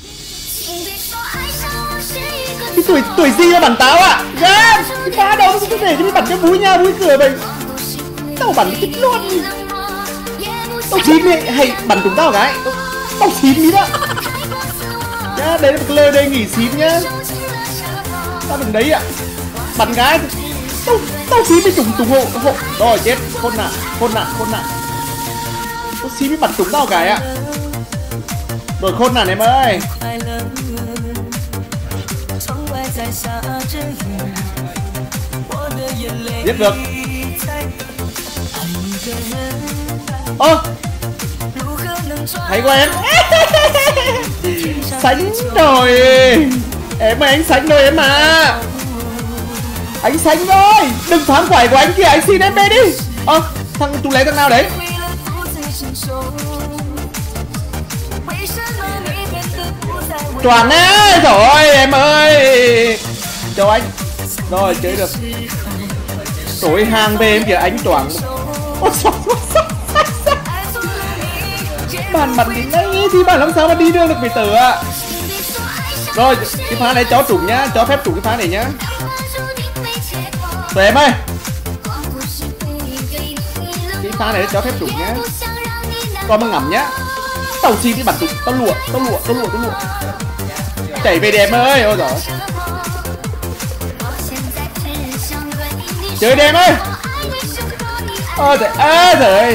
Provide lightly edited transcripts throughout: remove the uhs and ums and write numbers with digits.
Cái tuổi gì mà bắn tao ạ? Gan! Cái phá đâu cứ để cho mình bắn cái vui nha, vui cười vậy. Tao bắn cái luôn. Tao chín đi, hay bắn chúng tao cái. Tao chín đi đó. Nhá, đấy là một lời đề nghị chín nhá. Tao đừng đấy ạ. Bắn cái. Tao chín với chúng hộ. Rồi chết, khôn nạn. Tao xin với bắn chúng tao cái ạ. Rồi khôn nạn em ơi. Giết được. Ơ, hay quá em. Sánh rồi. Em ơi, anh sánh rồi em à. Anh sánh rồi. Đừng phán quải của anh kìa, anh xin em về đi. Ơ, thằng chúng lấy thằng nào đấy? Toàn á. Rồi em ơi. Chào anh. Rồi chơi được. Tối hàng về em kìa anh Toàn. Bạn bắn đi ngay thì bạn làm sao mà đi được với tớ ạ. Rồi cái phá này cho trùng nhá, cho phép trùng cái phá này nhá. Rồi em ơi, cái phá này cho phép trùng nhá. Con mà ngắm nhá. Tàu chi đi bắn trùng, tao lụa. Chạy về đi em ơi. Ôi giời. Chơi đi em ơi. Ôi trời.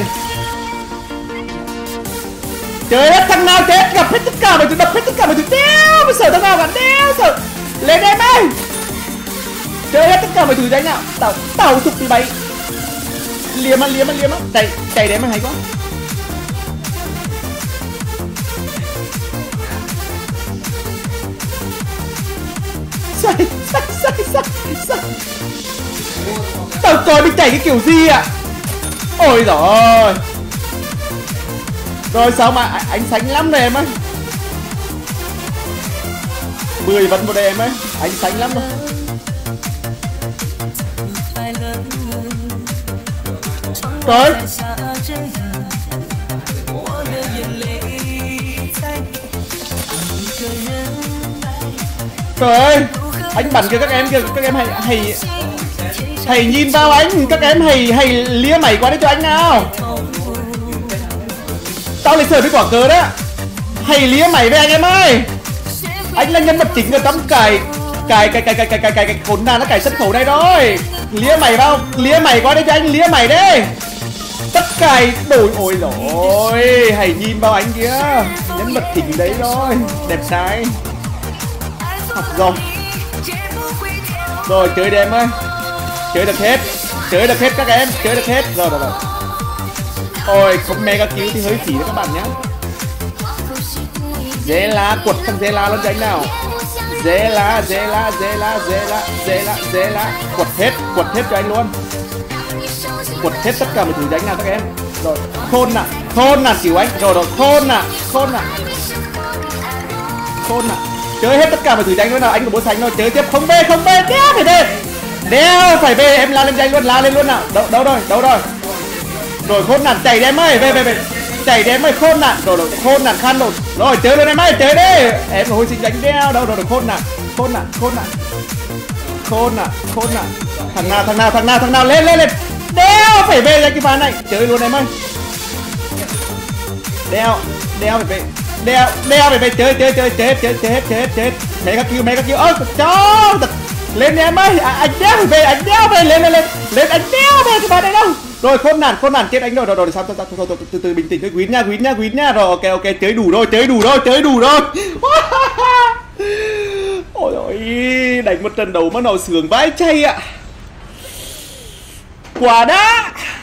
Trời ơi, thằng nào chết gặp hết tất cả mọi thứ, đập hết tất cả mọi thứ. Đéo mà sợ thằng nào cả, đéo sợ. Lên em ơi. Chơi hết tất cả mọi thứ đánh nào. Tao sụp đi bay. Liếm á. Chạy đấy mà hay quá. Sai. Tao coi mình chạy cái kiểu gì ạ? Ôi giời ơi. Rồi sao mà anh sánh lắm rồi em ơi. 10 vẫn một đây em ơi. Anh sánh lắm rồi. Trời. Trời ơi. Anh bắn kìa các em kìa. Các em hãy nhìn vào anh. Các em hãy lia mày qua đây cho anh nào. Tao lịch sử với quả cờ đó. Hãy lia mày với anh em ơi. Anh là nhân vật chính ở trong cái khốn nạn, nó cái sân khấu này rồi. Lia mày vào, lia mày qua đây cho anh, lia mày đấy. Tất cả đổi. Ôi rồi, hãy nhìn vào anh kia. Nhân vật chính đấy rồi. Đẹp trai. Học rồi. Rồi chơi đi em ơi. Chơi được hết các em. Chơi được hết. Rồi. Ôi không mega kill thì hơi phí đấy các bạn nhé. Dê la, quật thằng dê la lên cho anh nào. Dê la. Quật hết cho anh luôn. Quật hết tất cả mọi thứ đánh nào các em. Rồi khôn nè xỉu anh. Rồi khôn nè. Chơi hết tất cả mọi thứ đánh luôn nào. Anh có bố xanh rồi. Chơi tiếp không về. Đeo phải về. Em la lên cho anh luôn. La lên luôn nào. Đâu rồi. Rồi khôn nạn chạy đi em ơi. Về. Chạy đi em ơi. Khôn nạn. Rồi khôn nạn khăn rồi. Rồi chơi luôn em ơi. Chơi đi. Em hồi sinh đánh đeo. Đâu khôn nạn. Thằng nào lên. Đeo phải về ra cái ván này. Chơi luôn em ơi. Đeo phải về. Đeo phải về. Chơi chết. Mega kill. Ơ cho. Lên em ơi. Anh đeo phải về. Lên anh đeo về cái ván này đâu. Rồi khôn nạn chết anh rồi sao từ bình tĩnh thôi. Quýt nha. Rồi ok chơi đủ rồi. Ôi ôi, đánh một trận đấu mà nó sướng vãi chay ạ. Quả đã.